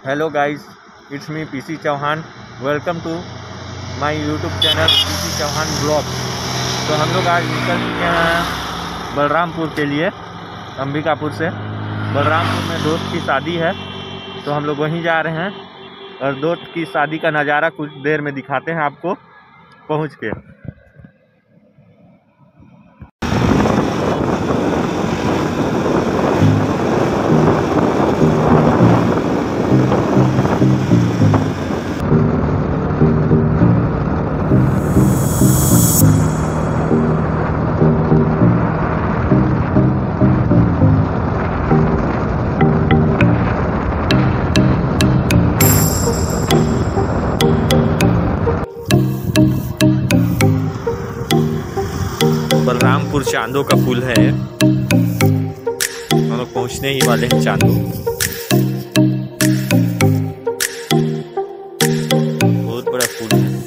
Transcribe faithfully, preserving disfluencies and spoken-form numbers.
Hello guys, it's me PC Chauhan. Welcome to my YouTube channel PC Chauhan blog. तो हम लोग आज निकल चुके हैं बलरामपुर के लिए। अंबिकापुर से बलरामपुर में दोस्त की शादी है, तो हम लोग वहीं जा रहे हैं और दोस्त की शादी का नज़ारा कुछ देर में दिखाते हैं आपको पहुंच के। बलरामपुर चांदो का पुल है, हम लोग पहुंचने ही वाले हैं चांदो। बहुत बड़ा पुल है।